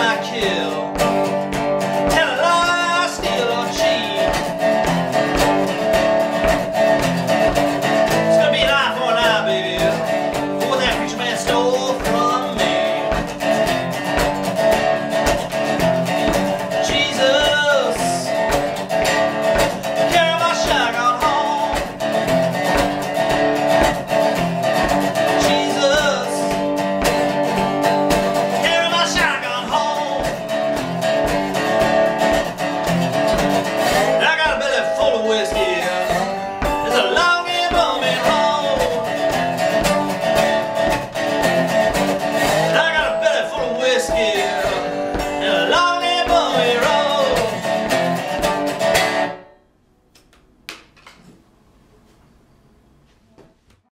I kill? Tell a lie, steal or cheat. It's gonna be an eye for an eye, baby, for what that preacher man stole from me. Jesus, carry my shotgun home. Jesus, carry my shotgun home. I got a belly full of whiskey.